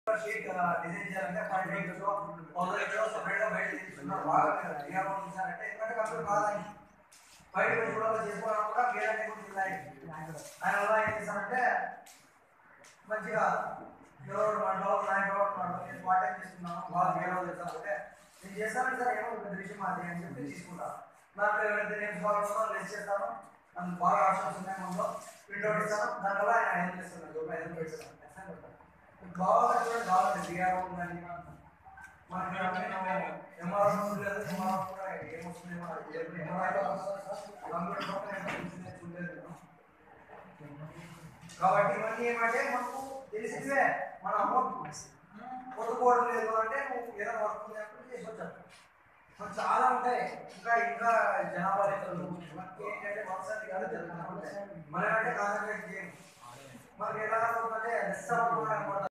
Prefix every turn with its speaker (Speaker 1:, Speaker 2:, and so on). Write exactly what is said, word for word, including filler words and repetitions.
Speaker 1: Sheet design చేయాలంటే five days already separate గా బయట తీసుకున్నారు బాగా ఏమో చూసారంటే ఎందుకంటే కంప్యూటర్ కాదని బయట పోయి కూడా చేసుకోవడం కూడా వేరే కూడా ఉన్నాయి. ఆయన వల్ల ఏం చేశారంటే మంచిగా ఎవరు మాటలో నాయకుడు మాటలో నేను పార్ట్ టైం తీసుకున్నాను బాగా వేరే చేస్తానంటే నేను చేస్తాను సార్ ఏమో పెద్ద విషయం అది అని చెప్పి తీసుకుంటాను. నాకు ఎవరైతే నేను బాగా లెస్ చేస్తాను అందుకు బాగా ఆప్షన్స్ ఉన్నాయి మనలో ప్రింట్అవుట్ ఇస్తాను దానివల్ల ఆయన ఏం చేస్తున్నాను ఐదు పెడతాను బాగా కూడా కావాలి బిఆర్ఓ కానీ మనకి ఎంఆర్ఓ లేదు ఎంఆర్ఓ కూడా ఏమొస్తుంది కాబట్టి ఇవన్నీ ఏమంటే మనకు తెలిసిందే మన అమౌంట్ కొట్టుకోవడం లేదు అంటే నువ్వు ఏదైనా వర్క్ చేసి వచ్చావు మనకు చాలా ఉంటాయి ఇంకా ఇంకా జనాభా లెక్కలు మనకి ఏంటంటే వర్క్స్ కాదు జరుగుతున్నాయి మన అంటే కాన్సన్ట్రేట్ చేయం మనకి ఎలా అవుతుందంటే